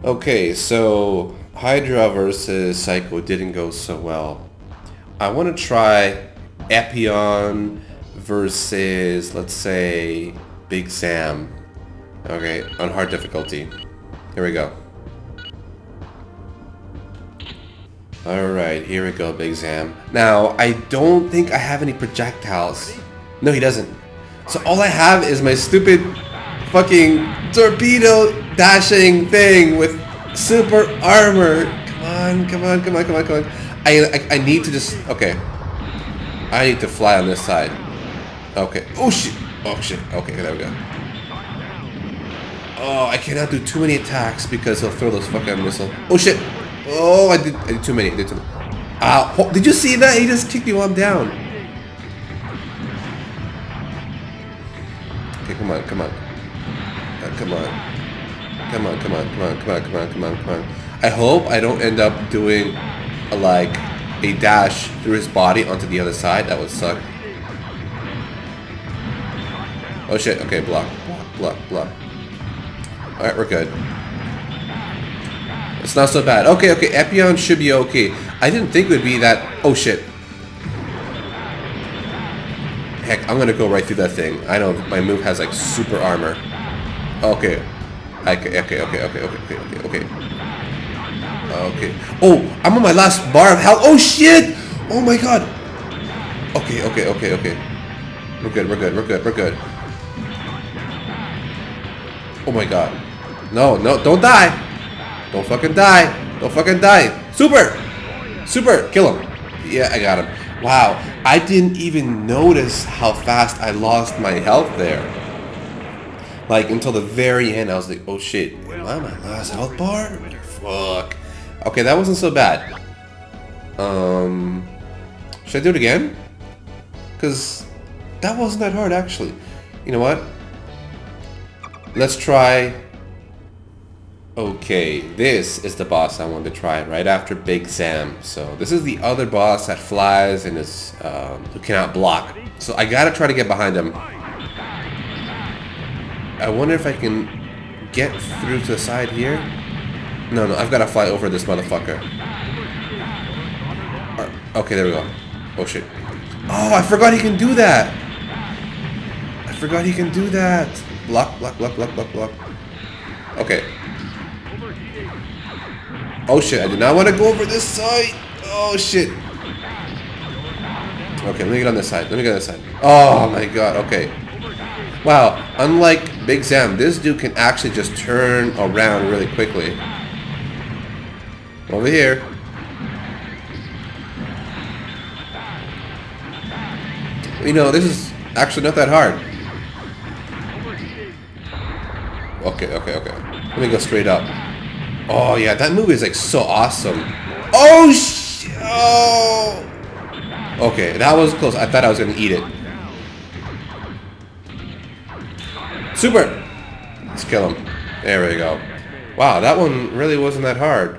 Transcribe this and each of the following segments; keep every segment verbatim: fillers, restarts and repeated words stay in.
Okay, so Hydra versus Psycho didn't go so well. I want to try Epion versus, let's say, Big Sam. Okay, on hard difficulty. Here we go. Alright, here we go, Big Sam. Now, I don't think I have any projectiles. No, he doesn't. So all I have is my stupid fucking torpedo dashing thing with super armor. Come on, come on, come on, come on, come on. I, I, I need to just... Okay. I need to fly on this side. Okay. Oh, shit. Oh, shit. Okay, there we go. Oh, I cannot do too many attacks because he'll throw those fucking missiles. Oh, shit. Oh, I did, I did too many. I did too many. Uh, did you see that? He just kicked me while I'm down. Okay, come on, come on. Uh, come on. Come on, come on, come on, come on, come on, come on, come on. I hope I don't end up doing a, like a dash through his body onto the other side. That would suck. Oh shit, okay, block, block, block, block. Alright, we're good. It's not so bad. Okay, okay, Epion should be okay. I didn't think it would be that... Oh shit. Heck, I'm gonna go right through that thing. I know my move has like super armor. Okay. Okay, okay, okay, okay, okay, okay, okay. Okay. Oh, I'm on my last bar of health. Oh shit! Oh my god! Okay, okay, okay, okay. We're good, we're good, we're good, we're good. Oh my god. No, no, don't die! Don't fucking die! Don't fucking die! Super! Super! Kill him! Yeah, I got him. Wow, I didn't even notice how fast I lost my health there. Like, until the very end, I was like, oh shit, am I on my last health bar? Fuck. Okay, that wasn't so bad. Um, should I do it again? Because that wasn't that hard, actually. You know what? Let's try... Okay, this is the boss I wanted to try right after Big Sam. So this is the other boss that flies and is um, who cannot block. So I gotta try to get behind him. I wonder if I can get through to the side here. No, no, I've got to fly over this motherfucker. Okay, there we go. Oh shit. Oh, I forgot he can do that. I forgot he can do that. Block, block, block, block, block, block. Okay. Oh shit, I did not want to go over this side. Oh shit. Okay, let me get on this side. Let me get on this side. Oh my god, okay. Wow, unlike Big Sam, this dude can actually just turn around really quickly. Over here. You know, this is actually not that hard. Okay, okay, okay. Let me go straight up. Oh yeah, that movie is like so awesome. Oh sh! Oh. Okay, that was close. I thought I was gonna eat it. Super! Let's kill him. There we go. Wow, that one really wasn't that hard.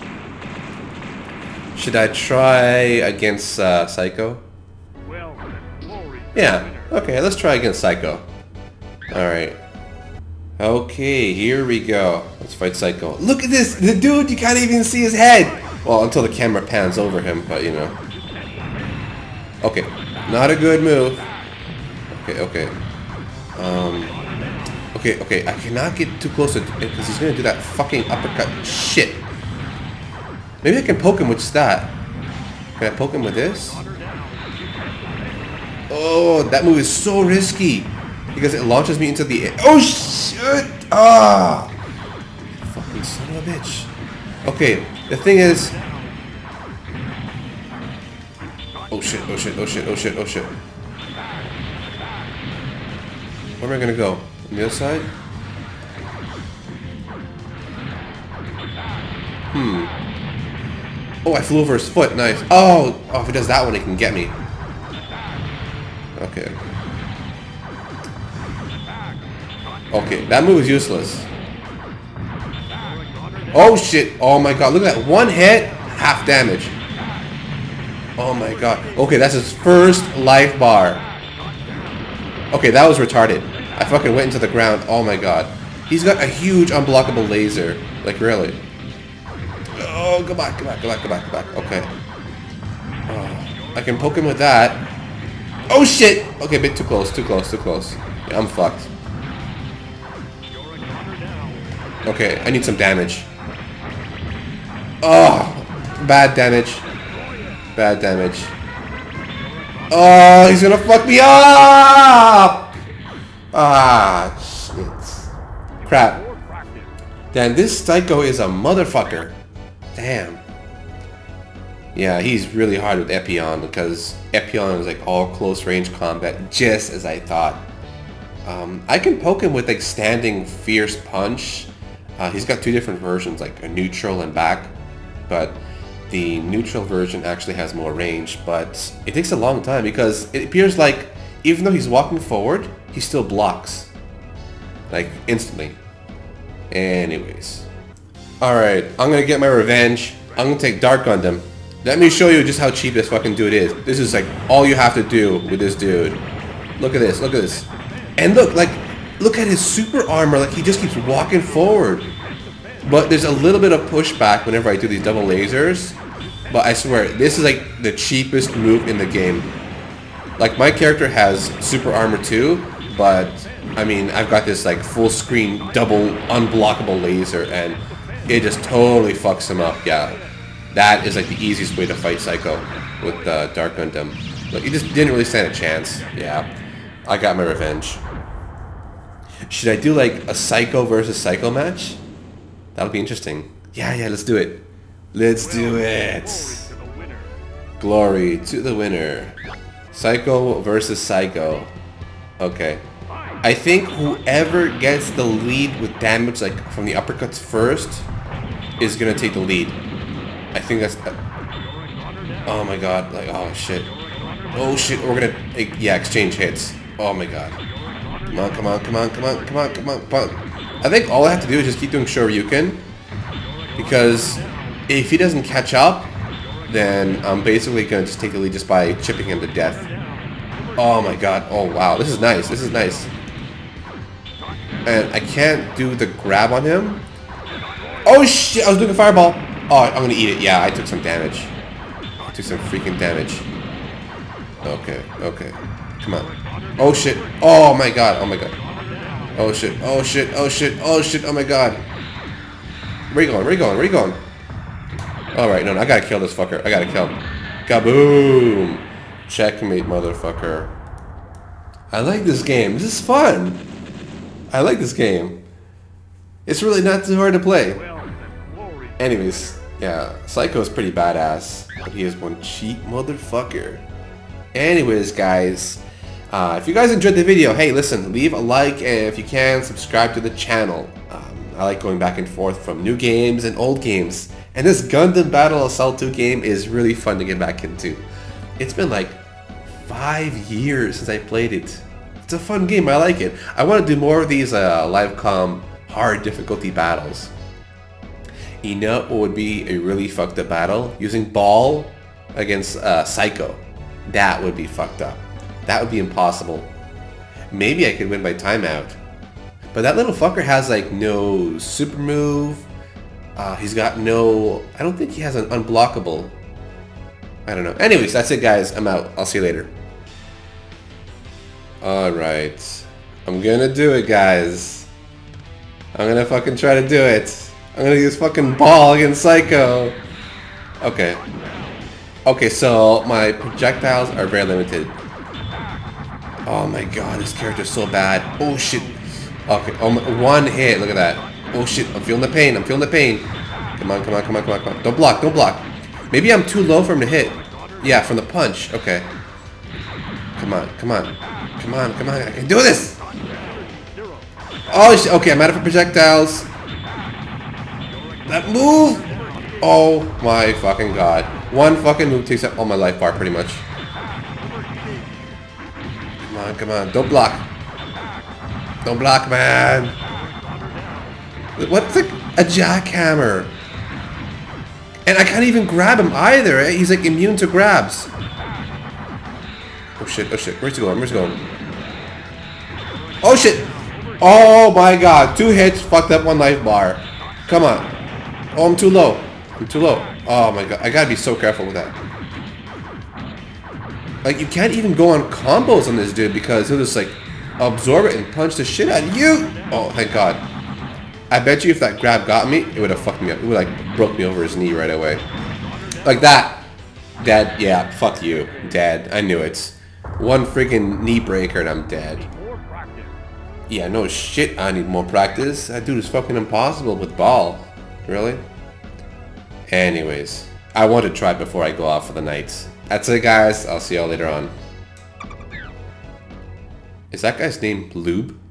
Should I try against uh, Psycho? Yeah. Okay, let's try against Psycho. Alright. Okay, here we go. Let's fight Psycho. Look at this! The dude, you can't even see his head! Well, until the camera pans over him, but you know. Okay. Not a good move. Okay, okay. Um... Okay, okay, I cannot get too close to it because he's gonna do that fucking uppercut shit. Maybe I can poke him with just that. Can I poke him with this? Oh, that move is so risky because it launches me into the air. Oh shit! Ah! Fucking son of a bitch. Okay, the thing is. Oh shit! Oh shit! Oh shit! Oh shit! Oh shit! Where am I gonna go? On the other side? Hmm. Oh, I flew over his foot. Nice. Oh, oh, if he does that one, he can get me. Okay. Okay, that move is useless. Oh shit! Oh my god! Look at that! One hit, half damage. Oh my god! Okay, that's his first life bar. Okay, that was retarded. I fucking went into the ground. Oh my god. He's got a huge unblockable laser. Like, really. Oh, go back, go back, go back, go back, go back. Okay. Oh, I can poke him with that. Oh, shit! Okay, a bit too close, too close, too close. Yeah, I'm fucked. Okay, I need some damage. Oh, bad damage. Bad damage. Oh, he's gonna fuck me up! Ah, shit. Crap. Damn, this Psycho is a motherfucker. Damn. Yeah, he's really hard with Epyon because Epyon is like all close range combat, just as I thought. Um, I can poke him with like standing fierce punch. Uh, he's got two different versions, like a neutral and back, but the neutral version actually has more range, but it takes a long time because it appears like even though he's walking forward, he still blocks. Like instantly. Anyways. Alright, I'm gonna get my revenge. I'm gonna take Dark Gundam. Let me show you just how cheap this fucking dude is. This is like all you have to do with this dude. Look at this, look at this. And look, like, look at his super armor, like he just keeps walking forward. But there's a little bit of pushback whenever I do these double lasers. But I swear, this is like the cheapest move in the game. Like, my character has super armor too, but I mean, I've got this like full screen double unblockable laser and it just totally fucks him up. Yeah, that is like the easiest way to fight Psycho with uh, Dark Gundam. Like, he just didn't really stand a chance. Yeah, I got my revenge. Should I do like a Psycho versus Psycho match? That'll be interesting. Yeah, yeah, let's do it. Let's do it. Glory to the winner. Psycho versus Psycho. Okay. I think whoever gets the lead with damage, like from the uppercuts first, is gonna take the lead. I think that's. Uh, oh my god! Like, oh shit! Oh shit! We're gonna, like, yeah, exchange hits. Oh my god! Come on! Come on! Come on! Come on! Come on! Come on! Come on! I think all I have to do is just keep doing Shoryuken, because if he doesn't catch up, then I'm basically gonna just take the lead just by chipping him to death. Oh my god! Oh wow! This is nice. This is nice. And I can't do the grab on him. Oh shit, I was doing a fireball. Oh, I'm gonna eat it. Yeah, I took some damage. I took some freaking damage. Okay, okay. Come on. Oh shit. Oh my god. Oh my god. Oh shit. Oh shit. Oh shit. Oh shit. Oh my god. Where you going? Where you going? Where you going? Alright, no, no, I gotta kill this fucker. I gotta kill him. Kaboom! Checkmate, motherfucker. I like this game. This is fun. I like this game. It's really not too hard to play. Anyways, yeah, Psycho is pretty badass, but he is one cheap motherfucker. Anyways, guys, uh, if you guys enjoyed the video, hey, listen, leave a like, and if you can, subscribe to the channel. Um, I like going back and forth from new games and old games, and this Gundam Battle Assault two game is really fun to get back into. It's been like five years since I played it. It's a fun game, I like it. I want to do more of these uh, live com hard difficulty battles. You know what would be a really fucked up battle? Using Ball against uh, Psycho. That would be fucked up. That would be impossible. Maybe I could win by timeout. But that little fucker has like no super move. Uh, he's got no... I don't think he has an unblockable. I don't know. Anyways, that's it guys. I'm out. I'll see you later. Alright. I'm gonna do it, guys. I'm gonna fucking try to do it. I'm gonna use fucking Ball against Psycho. Okay. Okay, so my projectiles are very limited. Oh my god, this character's so bad. Oh shit. Okay, oh my, one hit. Look at that. Oh shit, I'm feeling the pain. I'm feeling the pain. Come on, come on, come on, come on, come on. Don't block, don't block. Maybe I'm too low for him to hit. Yeah, from the punch. Okay. Come on, come on. Come on, come on. I can do this. Oh shit. Okay, I'm out of projectiles. That move! Oh my fucking god. One fucking move takes up all my life bar pretty much. Come on, come on. Don't block. Don't block, man. What's like a jackhammer? And I can't even grab him either. Eh? He's like immune to grabs. Oh shit, oh shit. Where's he going? Where's he going? Oh shit! Oh my god. Two hits, fucked up one life bar. Come on. Oh, I'm too low. I'm too low. Oh my god. I gotta be so careful with that. Like, you can't even go on combos on this dude because he'll just like absorb it and punch the shit out of you. Oh, thank god. I bet you if that grab got me, it would have fucked me up. It would like broke me over his knee right away. Like that. Dad, yeah, fuck you. Dad, I knew it. One freaking knee breaker and I'm dead. Yeah, no shit, I need more practice. That dude is fucking impossible with ball. Really? Anyways, I want to try it before I go off for the night. That's it, guys. I'll see y'all later on. Is that guy's name Lube?